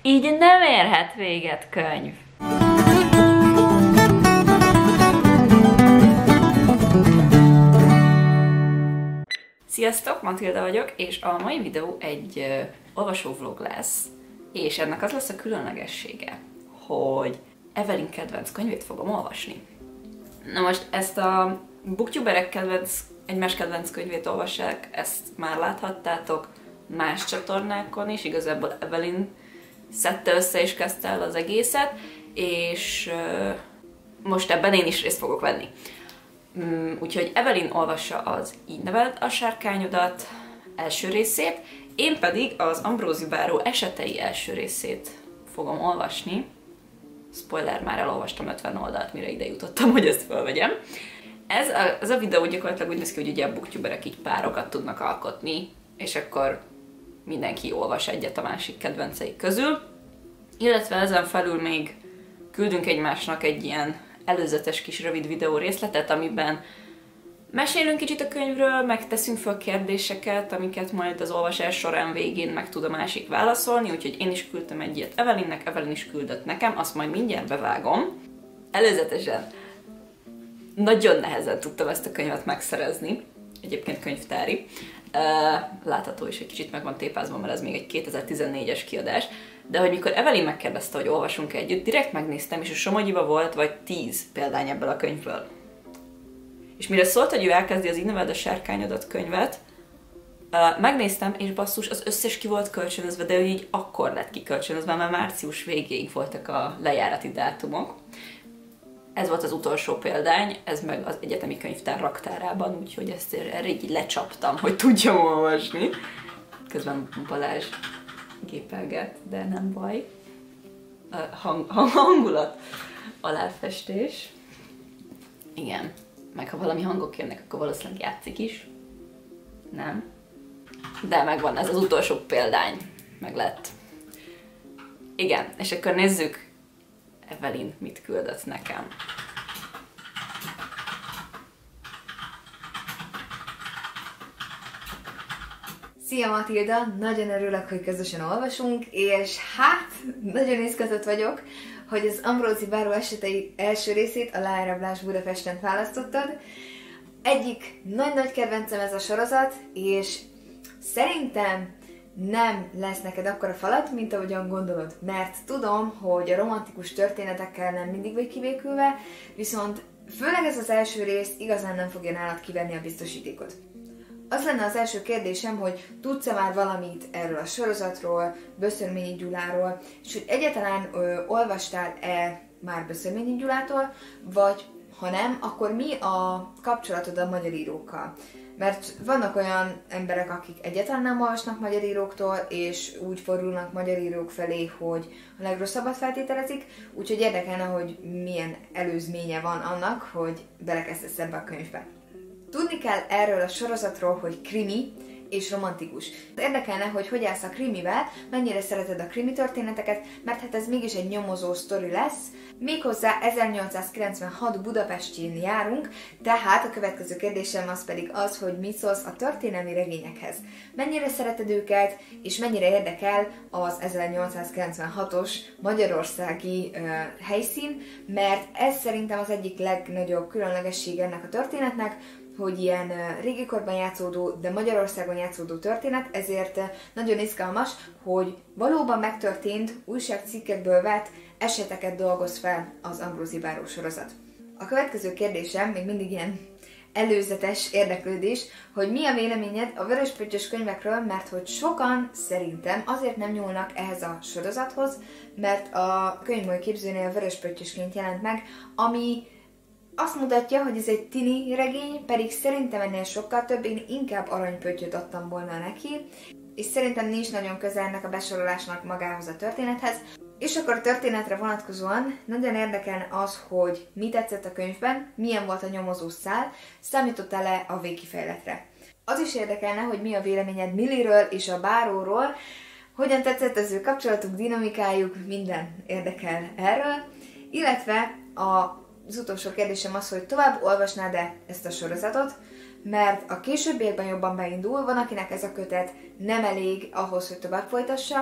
Így nem érhet véget könyv. Sziasztok, Matilda vagyok, és a mai videó egy olvasóvlog lesz, és ennek az lesz a különlegessége, hogy Evelyn kedvenc könyvét fogom olvasni. Na most ezt a booktuberek egymás kedvenc könyvét olvassák, ezt már láthattátok más csatornákon is, igazából Evelyn szedte össze és kezdte el az egészet, és most ebben én is részt fogok venni. Úgyhogy Evelyn olvassa az Így neveld a sárkányodat első részét, én pedig az Ambrózi báró esetei első részét fogom olvasni. Spoiler, már elolvastam 50 oldalt, mire ide jutottam, hogy ezt felvegyem. Ez a videó gyakorlatilag úgy néz ki, hogy ugye a booktuberek így párokat tudnak alkotni, és akkor mindenki olvas egyet a másik kedvenceik közül. Illetve ezen felül még küldünk egymásnak egy ilyen előzetes kis rövid videó részletet, amiben mesélünk kicsit a könyvről, meg teszünk fel kérdéseket, amiket majd az olvasás során végén meg tud a másik válaszolni, úgyhogy én is küldtem egy ilyet Evelynnek, Evelyn is küldött nekem, azt majd mindjárt bevágom. Előzetesen nagyon nehezen tudtam ezt a könyvet megszerezni, egyébként könyvtári. Látható is, egy kicsit meg van tépázva, mert ez még egy 2014-es kiadás, de hogy mikor Evelyn megkérdezte, hogy olvasunk együtt, direkt megnéztem, és a Somogyiba volt vagy 10 példány ebből a könyvből. És mire szólt, hogy ő elkezdi az Így neveld a sárkányodat könyvet, megnéztem, és basszus, az összes ki volt kölcsönözve, de ő így akkor lett kikölcsönözve, mert március végéig voltak a lejárati dátumok. Ez volt az utolsó példány, ez meg az egyetemi könyvtár raktárában, úgyhogy ezt erre így lecsaptam, hogy tudjam olvasni. Közben Balázs gépelget, de nem baj. Hangulat aláfestés. Igen. Meg ha valami hangok jönnek, akkor valószínűleg játszik is. Nem. De megvan, ez az utolsó példány. Meg lett. Igen, és akkor nézzük, Evelyn mit küldött nekem. Szia Matilda! Nagyon örülök, hogy közösen olvasunk, és hát nagyon izgatott vagyok, hogy az Ambrózi báró esetei első részét, a Leárablás Budapesten választottad. Egyik nagy-nagy kedvencem ez a sorozat, és szerintem nem lesz neked akkora falat, mint ahogyan gondolod, mert tudom, hogy a romantikus történetekkel nem mindig vagy kibékülve, viszont főleg ez az első rész igazán nem fogja nálad kivenni a biztosítékot. Az lenne az első kérdésem, hogy tudsz-e már valamit erről a sorozatról, Böszörményi Gyuláról, és hogy egyáltalán olvastál-e már Böszörményi Gyulától, vagy ha nem, akkor mi a kapcsolatod a magyar írókkal? Mert vannak olyan emberek, akik egyáltalán nem olvasnak magyar íróktól, és úgy fordulnak magyar írók felé, hogy a legrosszabbat feltételezik, úgyhogy érdekelne, hogy milyen előzménye van annak, hogy belekezdesz ebbe a könyvbe. Tudni kell erről a sorozatról, hogy krimi és romantikus. Érdekelne, hogy állsz a krimivel, mennyire szereted a krimi történeteket, mert hát ez mégis egy nyomozó sztori lesz. Méghozzá 1896 Budapestjén járunk, tehát a következő kérdésem az pedig az, hogy mit szólsz a történelmi regényekhez. Mennyire szereted őket, és mennyire érdekel az 1896-os magyarországi helyszín, mert ez szerintem az egyik legnagyobb különlegesség ennek a történetnek, hogy ilyen régi korban játszódó, de Magyarországon játszódó történet, ezért nagyon izgalmas, hogy valóban megtörtént újságcikkekből vett eseteket dolgoz fel az Ambrózi báró sorozat. A következő kérdésem, még mindig ilyen előzetes érdeklődés, hogy mi a véleményed a vöröspöttyös könyvekről, mert hogy sokan szerintem azért nem nyúlnak ehhez a sorozathoz, mert a Könyvmoly képzőnél vöröspöttyösként jelent meg, ami azt mutatja, hogy ez egy tini regény, pedig szerintem ennél sokkal több, én inkább aranypöttyöt adtam volna neki, és szerintem nincs nagyon közel ennek a besorolásnak magához a történethez. És akkor a történetre vonatkozóan nagyon érdekelne az, hogy mi tetszett a könyvben, milyen volt a nyomozó szál, számítottál-e a végkifejletre. Az is érdekelne, hogy mi a véleményed Milliről és a báróról, hogyan tetszett az ő kapcsolatuk, dinamikájuk, minden érdekel erről, illetve az utolsó kérdésem az, hogy tovább olvasnád-e ezt a sorozatot, mert a későbbiekben jobban beindul, van akinek ez a kötet nem elég ahhoz, hogy tovább folytassa,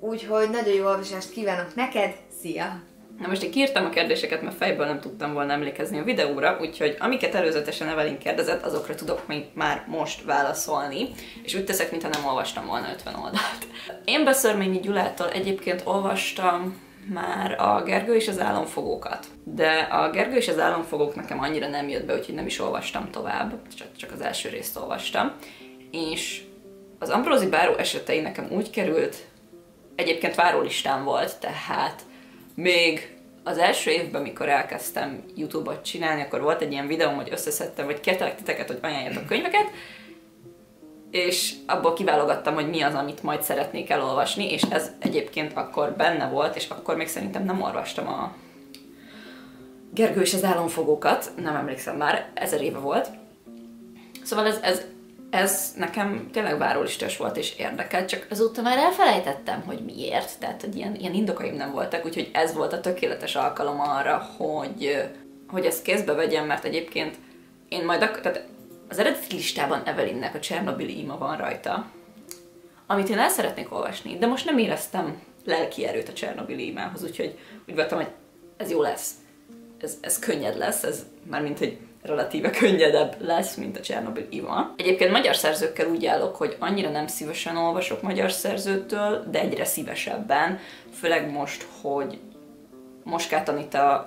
úgyhogy nagyon jó olvasást kívánok neked, szia! Na most én kiírtam a kérdéseket, mert fejből nem tudtam volna emlékezni a videóra, úgyhogy amiket előzetesen Evelyn kérdezett, azokra tudok még már most válaszolni, és úgy teszek, mintha nem olvastam volna 50 oldalt. Én Beszörményi Gyulától egyébként olvastam már a Gergő és az álomfogókat, de a Gergő és az álomfogók nekem annyira nem jött be, úgyhogy nem is olvastam tovább, csak az első részt olvastam, és az Ambrózi báró esetei nekem úgy került, egyébként várólistán volt, tehát még az első évben, mikor elkezdtem YouTube-ot csinálni, akkor volt egy ilyen videóm, hogy összeszedtem, vagy kértelek titeket, hogy ajánljatok könyveket, és abból kiválogattam, hogy mi az, amit majd szeretnék elolvasni, és ez egyébként akkor benne volt, és akkor még szerintem nem olvastam a Gergő és az álomfogókat, nem emlékszem már, 1000 éve volt. Szóval ez nekem tényleg várólistás volt és érdekelt, csak azóta már elfelejtettem, hogy miért, tehát hogy ilyen indokaim nem voltak, úgyhogy ez volt a tökéletes alkalom arra, hogy ezt kézbe vegyem, mert egyébként én majd tehát az eredeti listában Evelynnek a Csernobili Ima van rajta, amit én el szeretnék olvasni, de most nem éreztem lelki erőt a Csernobili Imához, úgyhogy úgy voltam, hogy ez jó lesz, ez könnyed lesz, ez mármint, hogy relatíve könnyedebb lesz, mint a Csernobil Ima. Egyébként magyar szerzőkkel úgy állok, hogy annyira nem szívesen olvasok magyar szerzőtől, de egyre szívesebben, főleg most, hogy Moskát Anita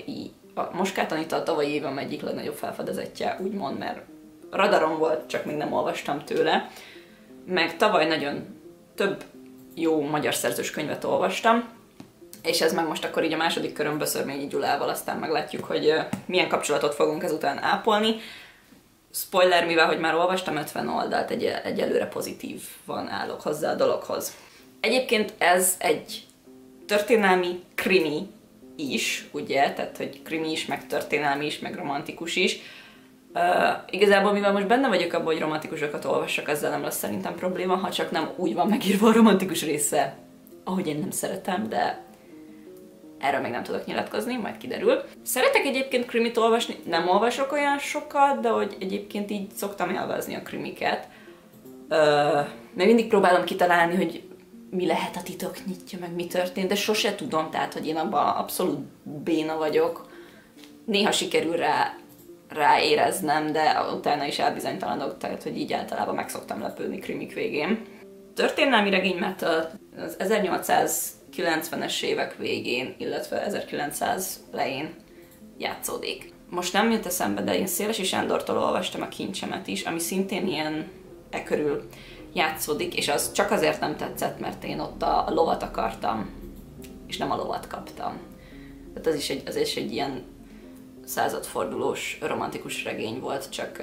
a tavalyi évem egyik legnagyobb felfedezettje, úgymond, mert radarom volt, csak még nem olvastam tőle. Meg tavaly nagyon több jó magyar szerzős könyvet olvastam, és ez meg most akkor így a második körön Beszörményi Gyulával, aztán meglátjuk, hogy milyen kapcsolatot fogunk ezután ápolni. Spoiler, mivel hogy már olvastam 50 oldalt, egyelőre pozitívan állok hozzá a dologhoz. Egyébként ez egy történelmi krimi is, ugye, tehát hogy krimi is, meg történelmi is, meg romantikus is. Igazából, mivel most benne vagyok abban, hogy romantikusokat olvassak, ezzel nem lesz szerintem probléma, ha csak nem úgy van megírva a romantikus része, ahogy én nem szeretem, de erről még nem tudok nyilatkozni, majd kiderül. Szeretek egyébként krimit olvasni, nem olvasok olyan sokat, de hogy egyébként így szoktam élvezni a krimiket. Még mindig próbálom kitalálni, hogy mi lehet a titok nyitja, meg mi történt, de sose tudom, tehát hogy én abban abszolút béna vagyok. Néha sikerül rá éreznem, de utána is elbizonytalanodok, tehát hogy így általában meg szoktam lepődni krimik végén. Történelmi regény, mert az 1890-es évek végén, illetve 1900 elején játszódik. Most nem jött eszembe, de én Szélesi Sándortól olvastam a Kincsemet is, ami szintén ilyen körül játszódik, és az csak azért nem tetszett, mert én ott a lovat akartam, és nem a lovat kaptam. Tehát az is egy ilyen századfordulós romantikus regény volt, csak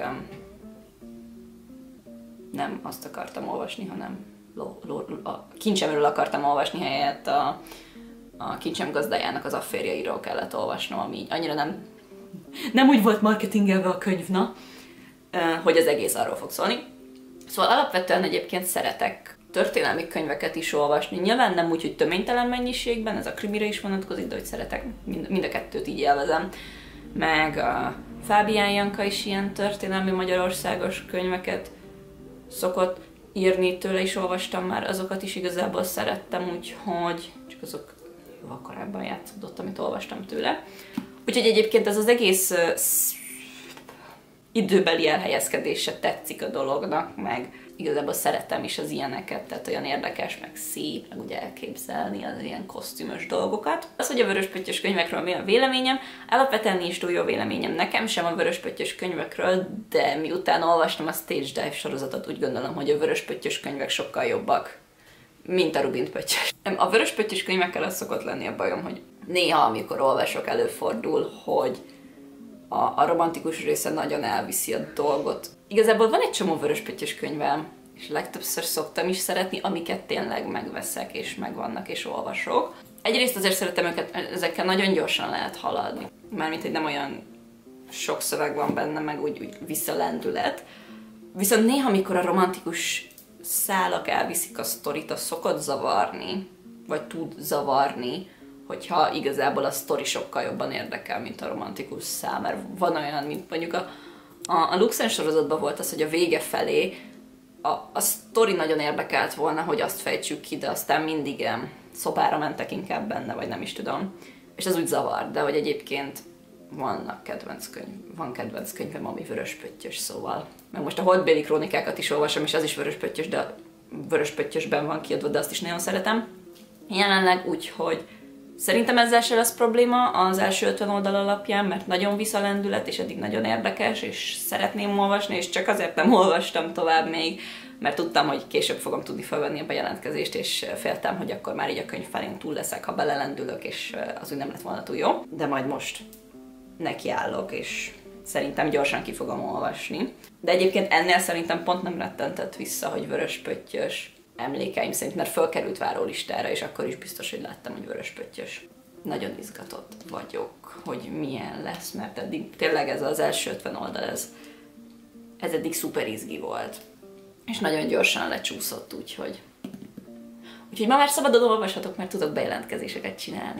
nem azt akartam olvasni, hanem a Kincsemről akartam olvasni, helyett a Kincsem gazdájának az afférjairól kellett olvasnom, ami annyira nem úgy volt marketingelve a könyv, hogy az egész arról fog szólni. Szóval alapvetően egyébként szeretek történelmi könyveket is olvasni. Nyilván nem úgy, hogy töménytelen mennyiségben, ez a krimire is vonatkozik, de hogy szeretek, mind a kettőt így élvezem. Meg a Fábián Janka is ilyen történelmi magyarországos könyveket szokott írni, tőle is olvastam már, azokat is igazából szerettem, úgyhogy csak azok jóval korábban játszódott, amit olvastam tőle. Úgyhogy egyébként ez az egész időbeli elhelyezkedése tetszik a dolognak, meg igazából szeretem is az ilyeneket, tehát olyan érdekes, meg szép, meg ugye elképzelni az ilyen kosztümös dolgokat. Az, hogy a vöröspöttyös könyvekről mi a véleményem, alapvetően nincs túl jó véleményem nekem sem a vöröspöttyös könyvekről, de miután olvastam a Stage Dive sorozatot, úgy gondolom, hogy a vöröspöttyös könyvek sokkal jobbak, mint a Rubint pöttyös. A vöröspöttyös könyvekkel az szokott lenni a bajom, hogy néha, amikor olvasok, előfordul, hogy a romantikus része nagyon elviszi a dolgot. Igazából van egy csomó vöröspöttyös könyvem, és legtöbbször szoktam is szeretni, amiket tényleg megveszek, és megvannak, és olvasok. Egyrészt azért szeretem őket, ezekkel nagyon gyorsan lehet haladni. Mármint, hogy nem olyan sok szöveg van benne, meg úgy visszalendület. Viszont néha, amikor a romantikus szálak elviszik a sztorit, az szokott zavarni, vagy tud zavarni, hogyha igazából a sztori sokkal jobban érdekel, mint a romantikus szál, mert van olyan, mint mondjuk a Luxen sorozatban volt az, hogy a vége felé a sztori nagyon érdekelt volna, hogy azt fejtsük ki, de aztán mindig szobára mentek inkább benne, vagy nem is tudom. És az úgy zavar, de hogy egyébként van kedvenc könyvem, ami vöröspöttyös, szóval. Meg most a Holdbéli krónikákat is olvasom, és az is vöröspöttyös, de vöröspöttyösben van kiadva, de azt is nagyon szeretem. Jelenleg úgyhogy szerintem ezzel se lesz probléma az első 50 oldal alapján, mert nagyon visz a lendület, és eddig nagyon érdekes, és szeretném olvasni, és csak azért nem olvastam tovább még, mert tudtam, hogy később fogom tudni felvenni a bejelentkezést, és féltem, hogy akkor már így a könyv felén túl leszek, ha belelendülök, és az úgy nem lett volna túl jó. De majd most nekiállok, és szerintem gyorsan ki fogom olvasni. De egyébként ennél szerintem pont nem rettentett vissza, hogy vöröspöttyös emlékeim szerint, mert fölkerült várólistára, és akkor is biztos, hogy láttam, hogy vöröspöttyös. Nagyon izgatott vagyok, hogy milyen lesz, mert eddig tényleg ez az első 50 oldal, ez eddig szuper izgi volt. És nagyon gyorsan lecsúszott, úgyhogy ma már szabadon olvashatok, mert tudok bejelentkezéseket csinálni.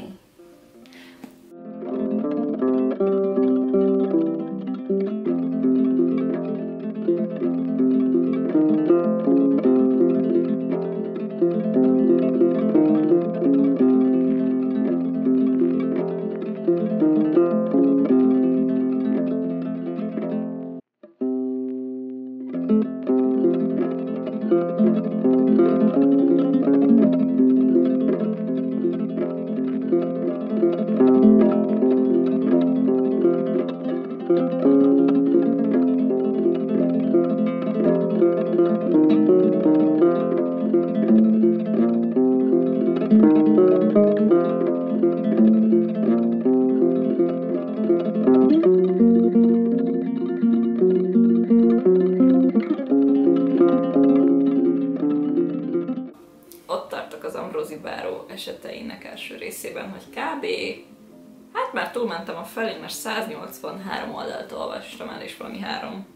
Ott tartok az Ambrózi báró eseteinek első részében, hogy kb. Hát már túlmentem a felé, mert 183 oldalt olvastam el, és valami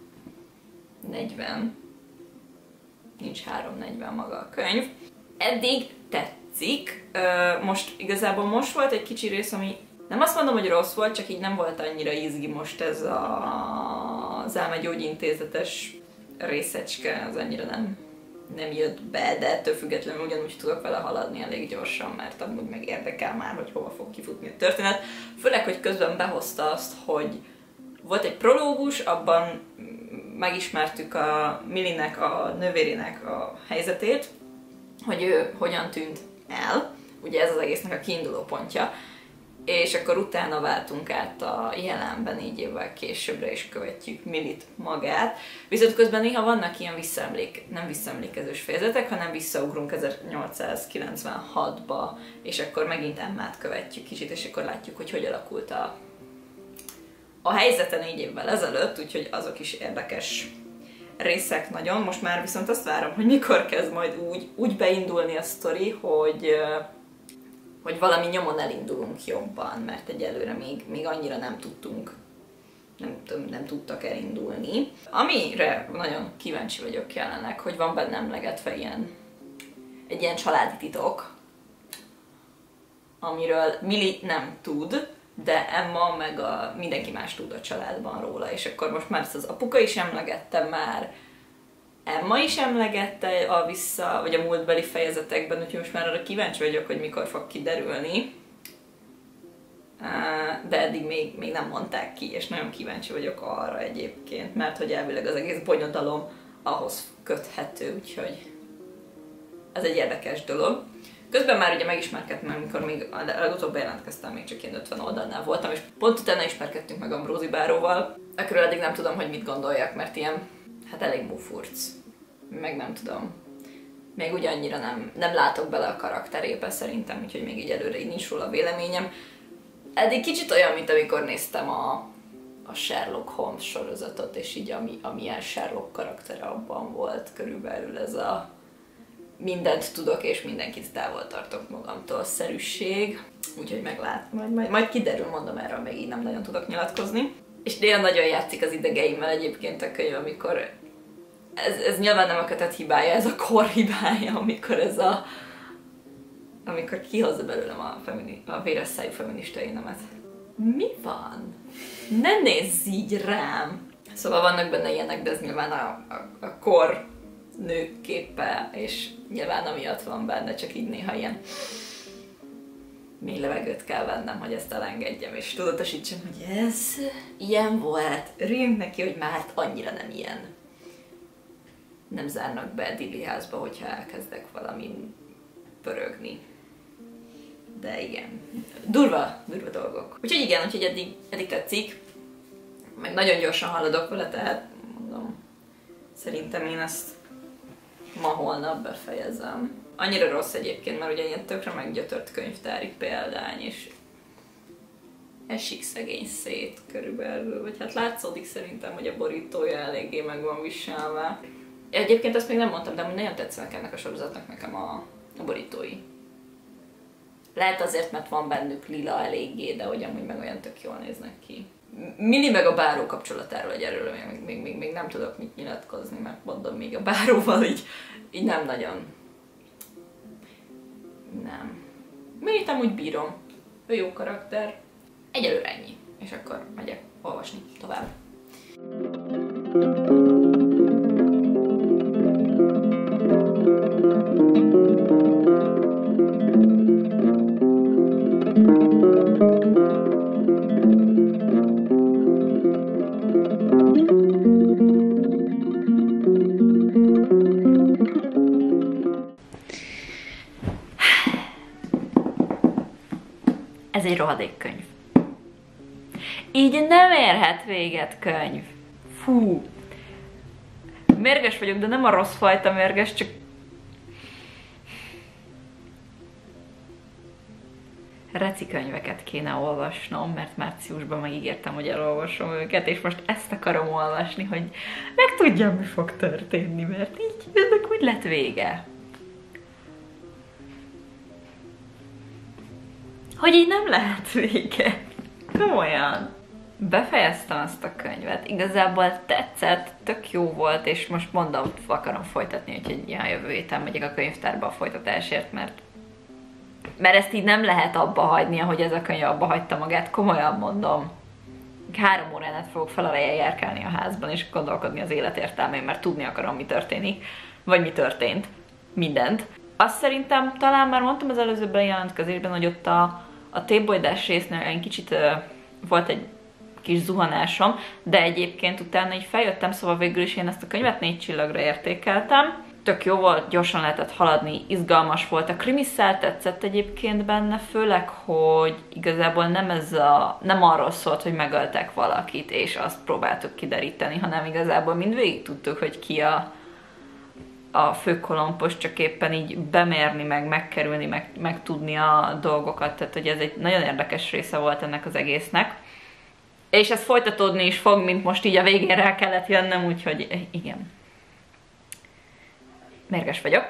340. Nincs 340 maga a könyv. Eddig tetszik. Igazából most volt egy kicsi rész, ami nem azt mondom, hogy rossz volt, csak így nem volt annyira izgi most ez az elmegyógyintézetes részecske, az annyira nem jött be, de ettől függetlenül ugyanúgy tudok vele haladni elég gyorsan, mert amúgy meg érdekel már, hogy hova fog kifutni a történet. Főleg, hogy közben behozta azt, hogy volt egy prológus, abban megismertük a Millinek, a nővérének a helyzetét, hogy ő hogyan tűnt el, ugye ez az egésznek a kiinduló pontja, és akkor utána váltunk át a jelenben 4 évvel későbbre, és követjük Millit magát. Viszont közben néha vannak ilyen nem visszaemlékezős fejezetek, hanem visszaugrunk 1896-ba, és akkor megint Emmát követjük kicsit, és akkor látjuk, hogy alakult a helyzete 4 évvel ezelőtt, úgyhogy azok is érdekes részek nagyon. Most már viszont azt várom, hogy mikor kezd majd úgy beindulni a sztori, hogy valami nyomon elindulunk jobban, mert egyelőre még annyira nem tudtak elindulni. Amire nagyon kíváncsi vagyok jelenleg, hogy van benne emlegetve egy ilyen családi titok, amiről Millie nem tud, de Emma meg mindenki más tud a családban róla, és akkor most már ezt az apuka is emlegette már, Emma is emlegette vagy a múltbeli fejezetekben, úgyhogy most már arra kíváncsi vagyok, hogy mikor fog kiderülni. De eddig még nem mondták ki, és nagyon kíváncsi vagyok arra egyébként, mert hogy elvileg az egész bonyodalom ahhoz köthető, úgyhogy ez egy érdekes dolog. Közben már ugye megismerkedtem, amikor még a legutóbb bejelentkeztem, még csak ilyen 50 oldalnál voltam, és pont utána ismerkedtünk meg Ambrózi báróval. Ekkor eddig nem tudom, hogy mit gondoljak, mert ilyen, hát elég mufurc. Meg nem tudom. Még úgy annyira nem látok bele a karakterébe szerintem, úgyhogy még így előre így nincs róla véleményem. Eddig kicsit olyan, mint amikor néztem a Sherlock Holmes sorozatot, és így amilyen Sherlock karaktere abban volt körülbelül ez a mindent tudok és mindenkit távol tartok magamtól szerűség. Úgyhogy majd kiderül, mondom, erről még így nem nagyon tudok nyilatkozni. És néha nagyon játszik az idegeimmel egyébként a könyv, amikor ez nyilván nem a kötet hibája, ez a kor hibája, amikor kihozza belőlem a véres szájú feminista énemet. Mi van? Ne nézz így rám! Szóval vannak benne ilyenek, de ez nyilván a kor nők képe, és nyilván amiatt van benne, csak így néha ilyen mély levegőt kell vennem, hogy ezt elengedjem, és tudatosítsam, hogy ez ilyen volt. Örüljünk neki, hogy már annyira nem ilyen. Nem zárnak be Dilli házba, hogyha elkezdek valamin pörögni. De igen, durva dolgok. Úgyhogy igen, úgyhogy eddig tetszik. Meg nagyon gyorsan haladok vele, tehát mondom, szerintem én ezt ma-holnap befejezem. Annyira rossz egyébként, mert ugye ilyen tökre meggyötört könyvtári példány, és esik szegény szét körülbelül, vagy hát látszódik szerintem, hogy a borítója eléggé meg van viselve. Egyébként azt még nem mondtam, de nagyon tetszenek ennek a sorozatnak nekem a borítói. Lehet azért, mert van bennük lila eléggé, de hogy amúgy meg olyan tök jól néznek ki. Millie meg a báró kapcsolatáról egyelőre még nem tudok mit nyilatkozni, mert mondom, még a báróval így nem nagyon. Nem. Millie-t amúgy bírom. Ő jó karakter. Egyelőre ennyi. És akkor megyek olvasni tovább. Ez egy rohadék könyv. Így nem érhet véget könyv. Fú. Mérges vagyok, de nem a rossz fajta mérges, csak reci könyveket kéne olvasnom, mert márciusban megígértem, hogy elolvasom őket, és most ezt akarom olvasni, hogy megtudjam, mi fog történni, mert így ennek úgy lett vége. Hogy így nem lehet vége. Komolyan. Befejeztem azt a könyvet, igazából tetszett, tök jó volt, és most mondom, akarom folytatni, úgyhogy a jövő héten megyek a könyvtárba a folytatásért, mert ezt így nem lehet abba hagyni, ahogy ez a könyv abba hagyta magát, komolyan mondom. 3 órán át fogok feleleje járkálni a házban, és gondolkodni az élet értelmén, mert tudni akarom, mi történik, vagy mi történt. Mindent. Azt szerintem, talán már mondtam az előzőben jelentkezésben, hogy ott a tébolydás résznél egy kicsit volt egy kis zuhanásom, de egyébként utána így feljöttem, szóval végül is én ezt a könyvet 4 csillagra értékeltem. Tök jó volt, gyorsan lehetett haladni, izgalmas volt. A krimiszál tetszett egyébként benne, főleg, hogy igazából nem arról szólt, hogy megöltek valakit, és azt próbáltuk kideríteni, hanem igazából mindvégig tudtuk, hogy ki a főkolompos, csak éppen így bemérni, meg megkerülni, meg tudni a dolgokat, tehát hogy ez egy nagyon érdekes része volt ennek az egésznek. És ez folytatódni is fog, mint most így a végén rá kellett jönnöm, úgyhogy igen. Mérges vagyok.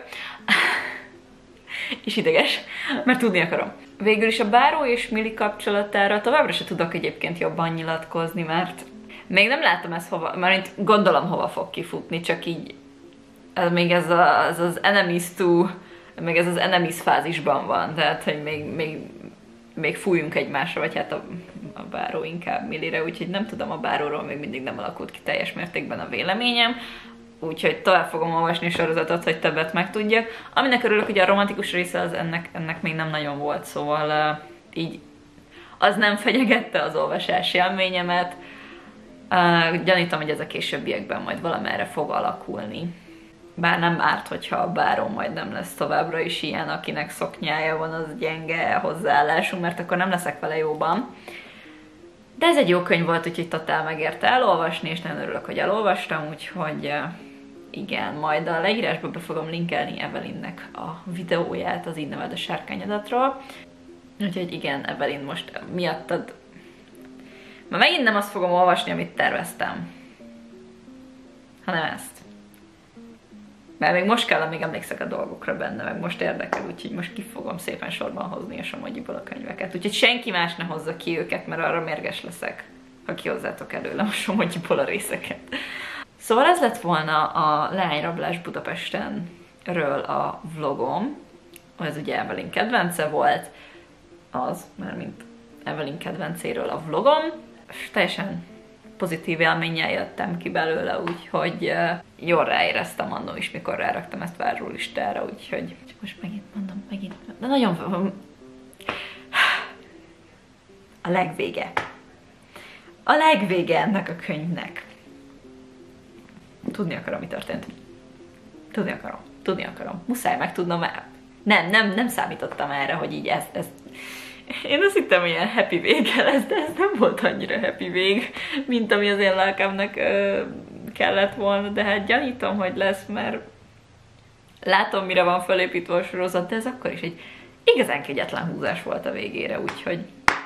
És ideges, mert tudni akarom. Végül is a báró és Millie kapcsolatára továbbra se tudok egyébként jobban nyilatkozni, mert még nem látom ezt hova, mert gondolom hova fog kifutni, csak így még ez az enemies to, még ez az enemies fázisban van, tehát hogy még fújunk egymásra, vagy hát a báró inkább Millie-re, úgyhogy nem tudom, a báróról még mindig nem alakult ki teljes mértékben a véleményem, úgyhogy tovább fogom olvasni a sorozatot, hogy többet megtudjak. Aminek örülök, hogy a romantikus része az ennek még nem nagyon volt, szóval így az nem fenyegette az olvasás élményemet. Gyanítom, hogy ez a későbbiekben majd valamerre fog alakulni. Bár nem árt, hogyha a báró majd nem lesz továbbra is ilyen, akinek szoknyája van, az gyenge hozzáállású, mert akkor nem leszek vele jóban. De ez egy jó könyv volt, úgyhogy totál megérte elolvasni, és nagyon örülök, hogy elolvastam, úgyhogy igen, majd a leírásba be fogom linkelni Evelynnek a videóját az Így neveld a sárkányodatról. Úgyhogy igen, Evelyn, most miattad már megint nem azt fogom olvasni, amit terveztem, hanem ezt. Mert még most kell, amíg emlékszek a dolgokra benne, meg most érdekel, úgyhogy most ki fogom szépen sorban hozni a Somogyiból a könyveket. Úgyhogy senki más ne hozza ki őket, mert arra mérges leszek, ha kihozzátok előlem a Somogyiból a részeket. Szóval ez lett volna a Leányrablás Budapestenről a vlogom. Ez ugye Evelyn kedvence volt, az, mármint Evelyn kedvencéről a vlogom. És teljesen pozitív élménnyel jöttem ki belőle, úgyhogy jól ráéreztem annó is, mikor ráraktam ezt várólistára, úgyhogy most megint mondom, de nagyon... A legvége. A legvége ennek a könyvnek. Tudni akarom, mi történt. Tudni akarom. Muszáj megtudnom. Nem számítottam erre, hogy így ez. Én azt hittem, hogy ilyen happy vége lesz, de ez nem volt annyira happy vég, mint ami az én lelkemnek kellett volna, de hát gyanítom, hogy lesz, mert látom, mire van felépítve a sorozat, de ez akkor is egy igazán kegyetlen húzás volt a végére, úgyhogy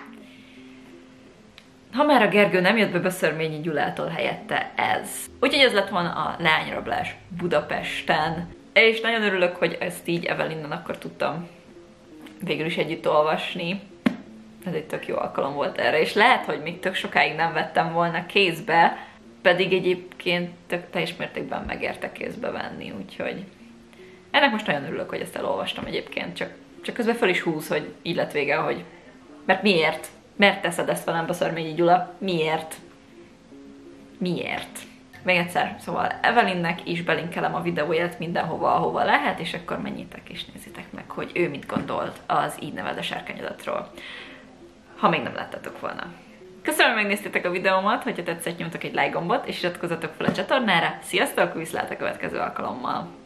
ha már a Gergő nem jött be Böszörményi Gyulától, helyette ez. Úgyhogy ez lett volna a Leányrablás Budapesten. És nagyon örülök, hogy ezt így Evelynnel akkor tudtam végül is együtt olvasni. Ez egy tök jó alkalom volt erre, és lehet, hogy még tök sokáig nem vettem volna kézbe, pedig egyébként teljes mértékben megérte kézbe venni, úgyhogy ennek most nagyon örülök, hogy ezt elolvastam egyébként, csak közben fel is húz, hogy így lett vége, hogy mert miért? Miért teszed ezt velem, Böszörményi Gyula? Miért? Miért? Még egyszer, szóval Evelynnek is belinkelem a videóját mindenhova, ahova lehet, és akkor menjétek és nézzétek meg, hogy ő mit gondolt az Így neveld a sárkányodatról, ha még nem láttatok volna. Köszönöm, hogy megnéztétek a videómat, hogyha tetszett, nyomtok egy like gombot, és iratkozzatok fel a csatornára. Sziasztok, viszlát a következő alkalommal!